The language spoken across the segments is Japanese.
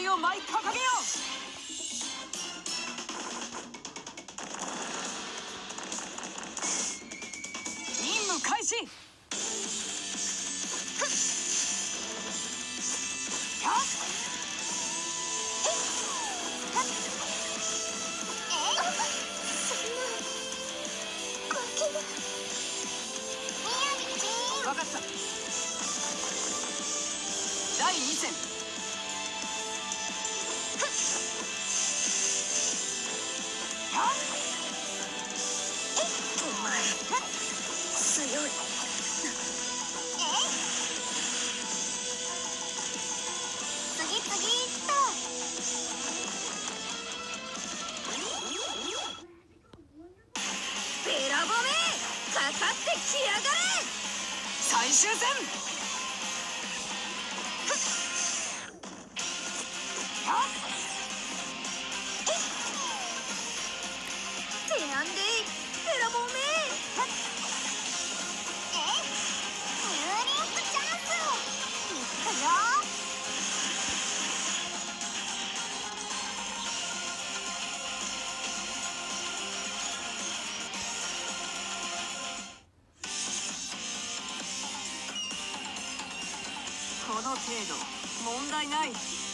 を舞い掲げよう。任務開始。分かった。第2戦。 お前強い。次々っと。べらぼめかかってきやがれ。 最終戦。 てやんでべらぼめ。ニューリンクチャンス。いくよ。 この程度問題ない。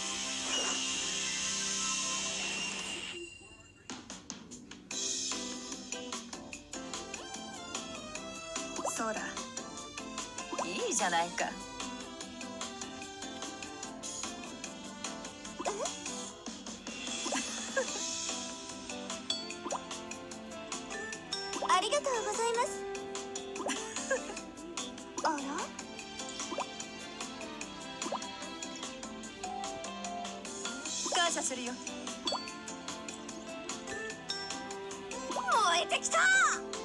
そうだ、いいじゃないか。ありがとうございます。あら？感謝するよ。燃えてきた。